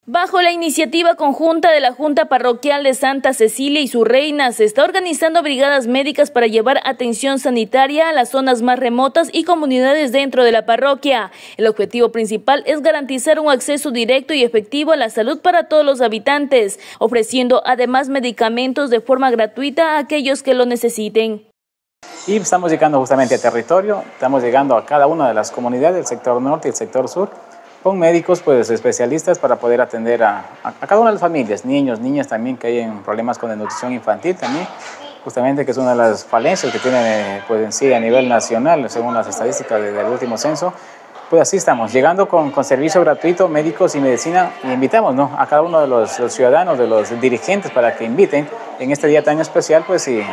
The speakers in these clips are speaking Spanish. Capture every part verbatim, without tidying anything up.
Bajo la iniciativa conjunta de la Junta Parroquial de Santa Cecilia y su reina, se está organizando brigadas médicas para llevar atención sanitaria a las zonas más remotas y comunidades dentro de la parroquia. El objetivo principal es garantizar un acceso directo y efectivo a la salud para todos los habitantes, ofreciendo además medicamentos de forma gratuita a aquellos que lo necesiten. Y estamos llegando justamente al territorio, estamos llegando a cada una de las comunidades del sector norte y el sector sur, con médicos pues especialistas para poder atender a, a, a cada una de las familias, niños, niñas también que hay en problemas con desnutrición infantil también, justamente que es una de las falencias que tiene pues en sí a nivel nacional, según las estadísticas del último censo. Pues así estamos, llegando con, con servicio gratuito, médicos y medicina, y invitamos ¿no? a cada uno de los, los ciudadanos, de los dirigentes para que inviten en este día tan especial pues y,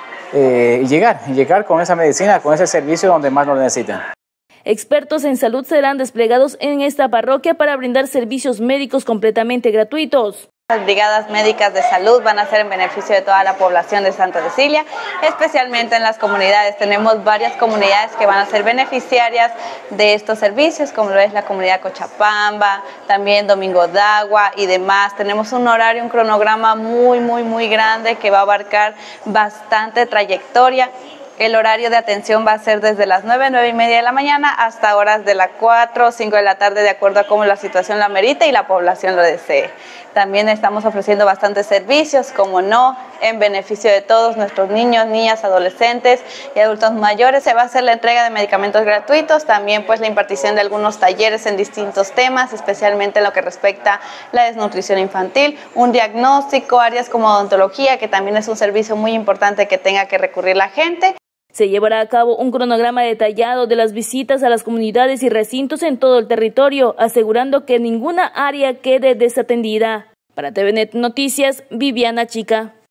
eh, y llegar, y llegar con esa medicina, con ese servicio donde más lo necesitan. Expertos en salud serán desplegados en esta parroquia para brindar servicios médicos completamente gratuitos. Las brigadas médicas de salud van a ser en beneficio de toda la población de Santa Cecilia, especialmente en las comunidades. Tenemos varias comunidades que van a ser beneficiarias de estos servicios, como lo es la comunidad Cochapamba, también Domingo Dagua y demás. Tenemos un horario, un cronograma muy, muy, muy grande que va a abarcar bastante trayectoria. El horario de atención va a ser desde las nueve, nueve y media de la mañana hasta horas de las cuatro o cinco de la tarde, de acuerdo a cómo la situación lo amerite y la población lo desee. También estamos ofreciendo bastantes servicios, como no, en beneficio de todos nuestros niños, niñas, adolescentes y adultos mayores. Se va a hacer la entrega de medicamentos gratuitos, también pues la impartición de algunos talleres en distintos temas, especialmente en lo que respecta a la desnutrición infantil, un diagnóstico, áreas como odontología, que también es un servicio muy importante que tenga que recurrir la gente. Se llevará a cabo un cronograma detallado de las visitas a las comunidades y recintos en todo el territorio, asegurando que ninguna área quede desatendida. Para T V Net Noticias, Viviana Chica.